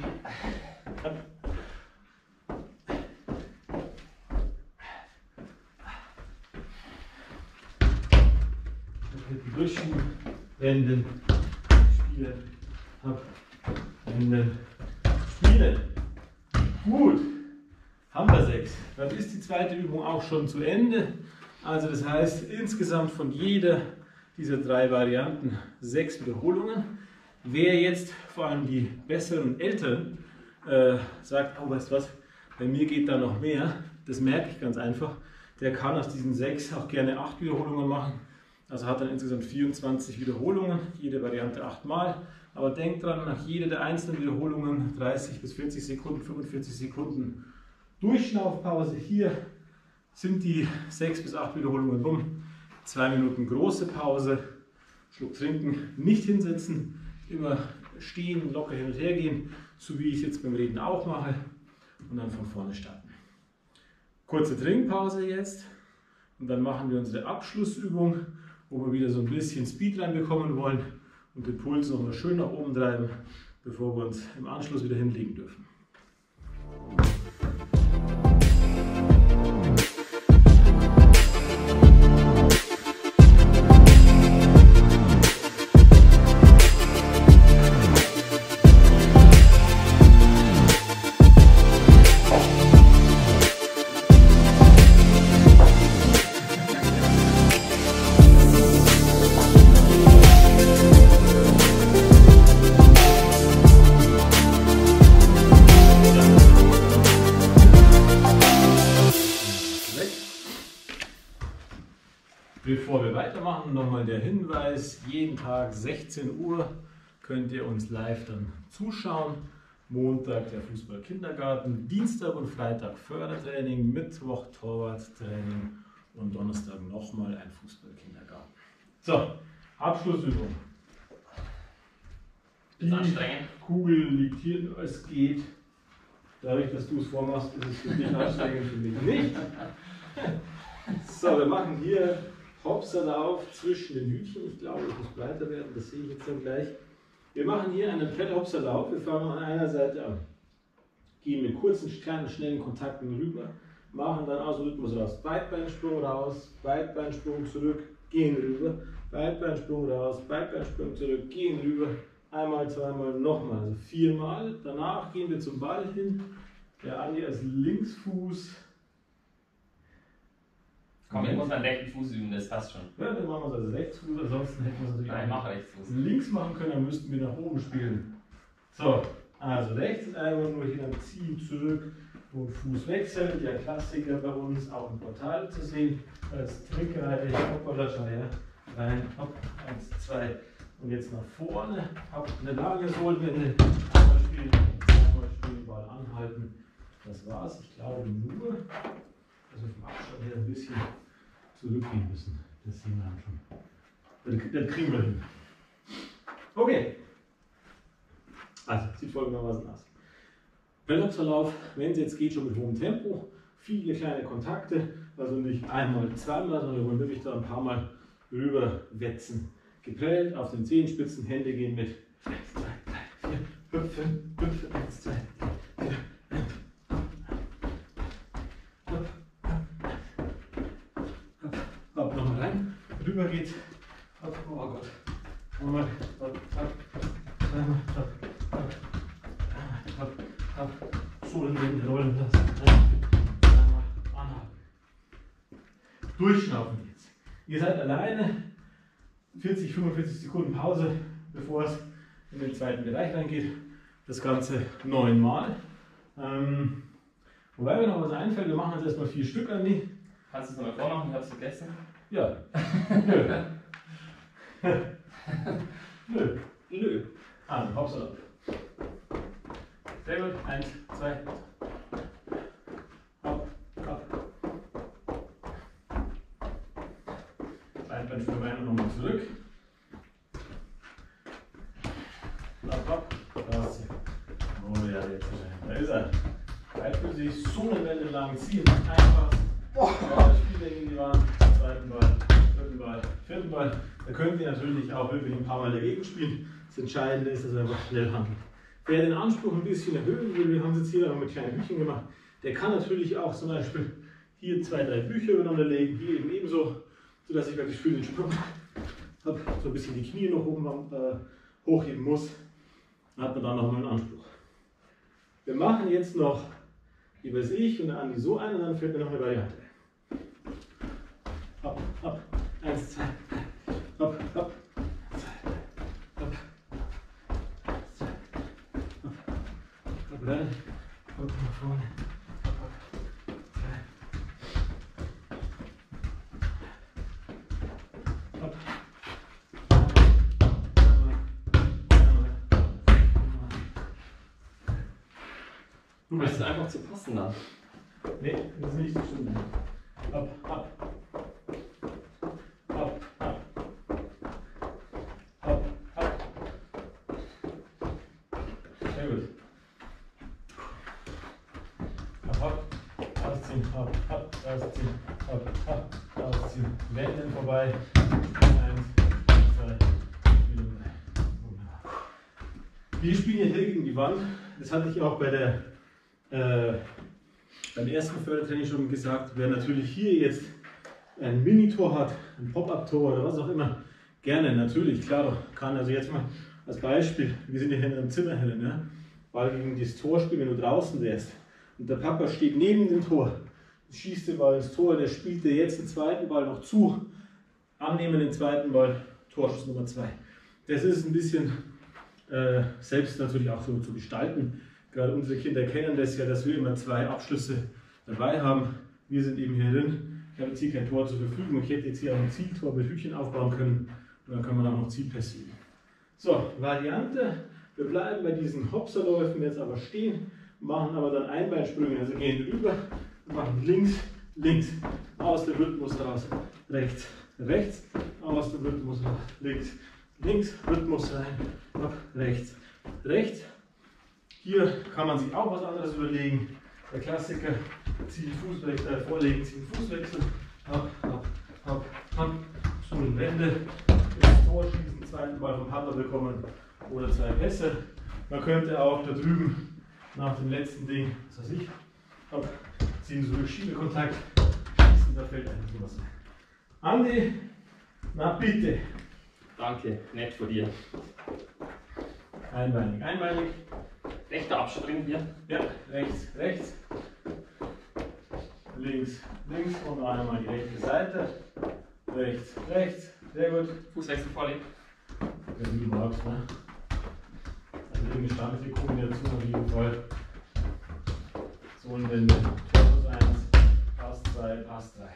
Durchschieben, wenden, spielen, ab, wenden, spielen. Gut, haben wir 6. Dann ist die zweite Übung auch schon zu Ende. Also das heißt insgesamt von jeder dieser 3 Varianten 6 Wiederholungen. Wer jetzt vor allem die besseren und älteren sagt, oh weißt du was, bei mir geht da noch mehr, das merke ich ganz einfach, der kann aus diesen 6 auch gerne 8 Wiederholungen machen. Also hat dann insgesamt 24 Wiederholungen, jede Variante 8 Mal. Aber denkt dran, nach jeder der einzelnen Wiederholungen 30 bis 40 Sekunden, 45 Sekunden Durchschnaufpause. Hier sind die 6 bis 8 Wiederholungen rum. 2 Minuten große Pause, Schluck trinken, nicht hinsetzen, immer stehen, locker hin und her gehen, so wie ich es jetzt beim Reden auch mache. Und dann von vorne starten. Kurze Trinkpause jetzt und dann machen wir unsere Abschlussübung, wo wir wieder so ein bisschen Speed reinbekommen wollen und den Puls noch mal schön nach oben treiben, bevor wir uns im Anschluss wieder hinlegen dürfen. Bevor wir weitermachen, nochmal der Hinweis, jeden Tag 16 Uhr könnt ihr uns live dann zuschauen. Montag der Fußball-Kindergarten, Dienstag und Freitag Fördertraining, Mittwoch Torwarttraining und Donnerstag nochmal ein Fußball-Kindergarten. So, Abschlussübung. Ist anstrengend. Kugel liegt hier, es geht. Dadurch, dass du es vormachst, ist es für dich anstrengend, für mich nicht. So, wir machen hier Hopserlauf zwischen den Hütchen. Ich glaube, ich muss breiter werden, das sehe ich jetzt dann gleich. Wir machen hier einen Pferdhopserlauf. Wir fangen an einer Seite an. Gehen mit kurzen, kleinen, schnellen Kontakten rüber. Machen dann aus dem Rhythmus raus. Beidbeinsprung raus, Beidbeinsprung zurück, gehen rüber. Beidbeinsprung raus, Beidbeinsprung zurück, gehen rüber. Einmal, zweimal, nochmal. Also 4 Mal. Danach gehen wir zum Ball hin. Der Andi als Linksfuß. Komm, ich muss meinen rechten Fuß üben, das passt schon. Ja, dann machen wir es als Rechtsfuß, ansonsten hätten wir es natürlich Nein, auch mach Rechtsfuß. links machen können, dann müssten wir nach oben spielen. So, also rechts ist einmal nur hier dann ziehen zurück und Fuß wechseln. Der Klassiker bei uns auch im Portal zu sehen. Als Trickreiter, hoppala, schau her. Rein, hopp, 1, 2 und jetzt nach vorne. Hopp, eine lange Sohlenwende. Einmal spielen, zweimal spielen, mal anhalten. Das war's. Ich glaube nur, dass wir vom Abstand her ein bisschen zurückgehen müssen. Das sehen wir dann schon. Das kriegen wir hin. Okay. Also, sieht folgendermaßen aus. Wettkampfverlauf, wenn es jetzt geht, schon mit hohem Tempo. Viele kleine Kontakte, also nicht einmal, zweimal, sondern wir wollen wirklich da ein paar Mal rüber wetzen. Geprellt auf den Zehenspitzen, Hände gehen mit 1, 2, 3, 4, hüpfen, hüpfen, 1, 2, 3, 4, hopp, nochmal rein, rüber geht's, hopp, oh Gott, nochmal, hopp, hopp, zweimal, hopp, hopp, hopp, hopp, Sohlenwände rollen lassen, einmal anhalten. Durchschnaufen jetzt. Ihr seid alleine, 40, 45 Sekunden Pause, bevor es in den zweiten Bereich reingeht. Das Ganze 9 Mal. Wobei mir noch was einfällt, wir machen jetzt erstmal 4 Stück, Andi. Kannst du es nochmal vormachen? Ich habe es vergessen. Ja. Nö. Nö. Nö. Also, Hauptsache. Sehr gut. 1, 2. Hopp, hopp. Beinbein für Beine nochmal zurück. Hopp, hopp. Da ist sie. Oh ja, jetzt ist er. Da ist er. Beidfüßig, so eine Welle lang ziehen. Einfach. Spieler gegen die Wand. Zweiten Ball, dritten Ball, vierten Ball. Da könnt ihr natürlich auch wirklich ein paar Mal dagegen spielen. Das Entscheidende ist, dass wir einfach schnell handeln. Wer den Anspruch ein bisschen erhöhen will, wir haben es jetzt hier noch mit kleinen Büchchen gemacht, der kann natürlich auch zum Beispiel hier 2, 3 Bücher übereinander legen, hier eben ebenso, sodass ich wirklich für den Sprung so ein bisschen die Knie noch oben hochheben muss. Dann hat man dann nochmal einen Anspruch. Wir machen jetzt noch jeweils ich und der Andi so ein und dann fällt mir noch eine Variante. Hopp, hopp, 1, 2, 3, hopp, hopp, 2, hopp, 2, hopp, hopp, rein, hopp, nach vorne, hopp, hopp, 2, hopp, Du musst einfach zu passen da. nee, das ist nicht so schlimm. Hopp, hopp. Hopp, hopp. Hopp, hopp. Sehr gut. Hopp, hopp. Ausziehen, hopp, hopp. Ausziehen, hopp, hopp. Ausziehen. Wenden vorbei. 1, 2, 3. Wir spielen hier gegen die Wand. Das hatte ich auch beim ersten Fördertraining schon gesagt. Wer natürlich hier jetzt ein Mini-Tor hat, ein Pop-Up-Tor oder was auch immer, gerne, natürlich, klar doch, kann. Also jetzt mal als Beispiel, wir sind hier in einem Zimmer, Helen, ja? Ball gegen das Tor spielen, wenn du draußen wärst und der Papa steht neben dem Tor, schießt den Ball ins Tor, der spielt dir jetzt den zweiten Ball noch zu, annehmen den zweiten Ball, Torschuss Nummer 2. Das ist ein bisschen selbst natürlich auch so zu gestalten. Gerade unsere Kinder kennen das ja, dass wir immer 2 Abschlüsse dabei haben. Wir sind eben hier drin. Ich habe jetzt hier kein Tor zur Verfügung. Ich hätte jetzt hier auch ein Zieltor mit Hütchen aufbauen können. Und dann kann man auch noch Zielpässe üben. So, Variante. Wir bleiben bei diesen Hopserläufen jetzt aber stehen, machen aber dann Einbeinsprünge. Also gehen rüber, machen links, links, aus dem Rhythmus raus, rechts, rechts, aus dem Rhythmus raus, links, links, Rhythmus rein, ab, rechts, rechts. Hier kann man sich auch was anderes überlegen. Der Klassiker, ziehen Fußwechsel, vorlegen, ziehen Fußwechsel, hopp, hopp, hopp, hopp, Stuhl, Wende, ins Tor schießen, zweiten Ball vom Papa bekommen oder 2 Pässe. Man könnte auch da drüben nach dem letzten Ding, was weiß ich, hopp, ziehen zurück, Schiebekontakt, schießen, da fällt eigentlich was ein. Andi, na bitte. Danke, nett von dir. Einbeinig, einbeinig. Rechter Abspringen hier. Ja, rechts, rechts. Links, links und einmal die rechte Seite. Rechts, rechts. Sehr gut. Fußwechsel vorlegen. Wenn du magst, ne? Also irgendeine Standfiguren dazu auf jeden Fall. Sohlenwende. Torschuss 1, Pass 2, Pass 3.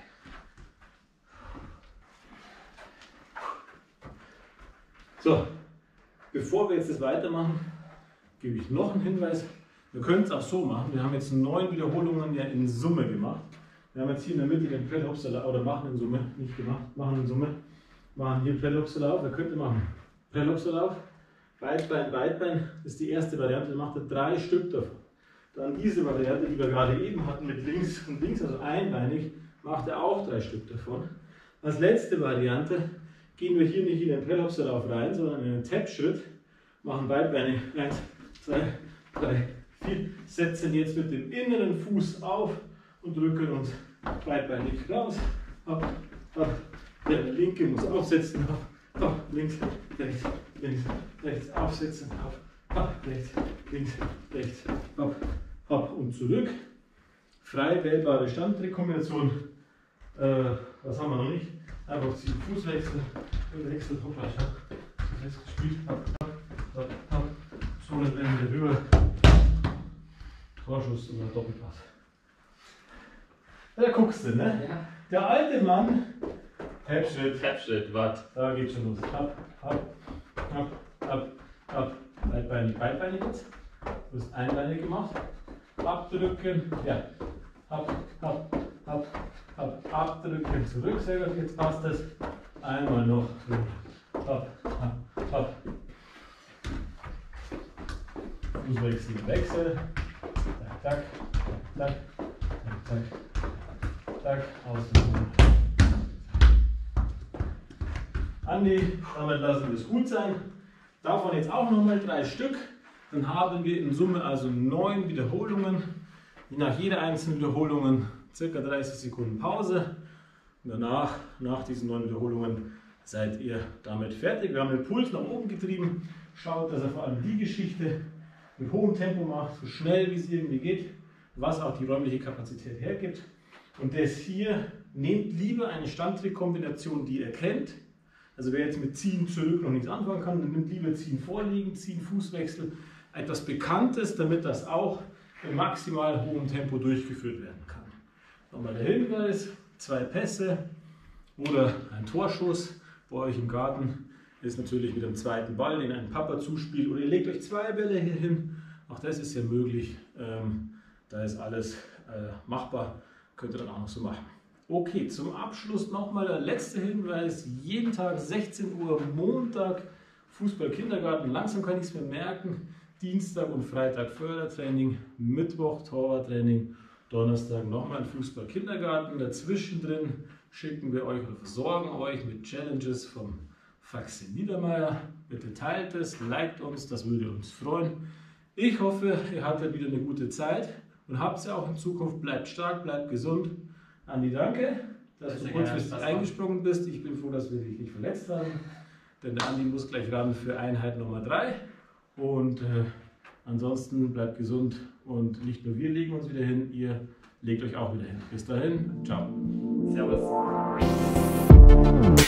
So, bevor wir jetzt das weitermachen, gebe ich noch einen Hinweis. Wir können es auch so machen. Wir haben jetzt 9 Wiederholungen ja in Summe gemacht. Wir haben jetzt hier in der Mitte den Prällhopserlauf, oder machen in Summe, nicht gemacht, machen in Summe. Machen hier Prällhopserlauf. Wir könnten machen Prällhopserlauf, Weitbein, Weitbein. Das ist die erste Variante. Dann macht er 3 Stück davon. Dann diese Variante, die wir gerade eben hatten mit links und links, also einbeinig, macht er auch 3 Stück davon. Als letzte Variante gehen wir hier nicht in den Prällhopserlauf rein, sondern in den Tap-Schritt. Machen beidbeinig 1, 2, 3, 4. Setzen jetzt mit dem inneren Fuß auf und drücken uns beidbeinig raus. Ab, ab. Der linke muss aufsetzen. Ab, ab. Links, rechts, links, rechts. Aufsetzen. Ab, ab. Rechts, links, rechts. Ab, ab und zurück. Frei wählbare Standdrehkombination. Was haben wir noch nicht? Einfach ziehen, Fußwechsel, Wechsel, hoppla, das gespielt, ab, ab, ab, ab, Sohlenwende rüber, Torschuss oder Doppelpass. Da guckst du, ne? Ja. Der alte Mann, Tap-Schritt, Tap-Schritt, was? da geht schon los. Ab, ab, ab, ab, ab, beidbeinig, beidbeinig jetzt. Du hast einbeinig gemacht. Abdrücken, ja, ab, ab, ab. Abdrücken, zurück, sehr gut, jetzt passt es. Einmal noch, ab, ab, ab. Fußwechsel, Wechsel. Tack, tack, tack, tack, tack, außen. Andi, damit lassen wir es gut sein. Davon jetzt auch nochmal 3 Stück. Dann haben wir in Summe also 9 Wiederholungen. Nach jeder einzelnen Wiederholung circa 30 Sekunden Pause. Und danach, nach diesen 9 Wiederholungen, seid ihr damit fertig. Wir haben den Puls nach oben getrieben. Schaut, dass er vor allem die Geschichte mit hohem Tempo macht, so schnell wie es irgendwie geht, was auch die räumliche Kapazität hergibt. Und das hier, nehmt lieber eine Standdrehkombination, die ihr kennt. Also wer jetzt mit Ziehen zurück noch nichts anfangen kann, dann nimmt lieber Ziehen vorliegen, Ziehen Fußwechsel. Etwas Bekanntes, damit das auch in maximal hohem Tempo durchgeführt werden kann. Nochmal der Hinweis, 2 Pässe oder ein Torschuss bei euch im Garten ist natürlich mit dem zweiten Ball, den ein Papa zuspielt, oder ihr legt euch 2 Bälle hier hin, auch das ist ja möglich, da ist alles machbar, könnt ihr dann auch noch so machen. Okay, zum Abschluss nochmal der letzte Hinweis, jeden Tag 16 Uhr Montag Fußball-Kindergarten, langsam kann ich es mir merken, Dienstag und Freitag Fördertraining, Mittwoch Torwarttraining, Donnerstag nochmal ein Fußball-Kindergarten. Dazwischen drin schicken wir euch oder versorgen euch mit Challenges vom Faxe Niedermeier. Bitte teilt es, liked uns, das würde uns freuen. Ich hoffe, ihr hattet wieder eine gute Zeit und habt sie auch in Zukunft. Bleibt stark, bleibt gesund. Andi, danke, dass du kurzfristig eingesprungen bist. Ich bin froh, dass wir dich nicht verletzt haben, denn der Andi muss gleich ran für Einheit Nummer 3. Und ansonsten bleibt gesund und nicht nur wir legen uns wieder hin, ihr legt euch auch wieder hin. Bis dahin, ciao. Servus.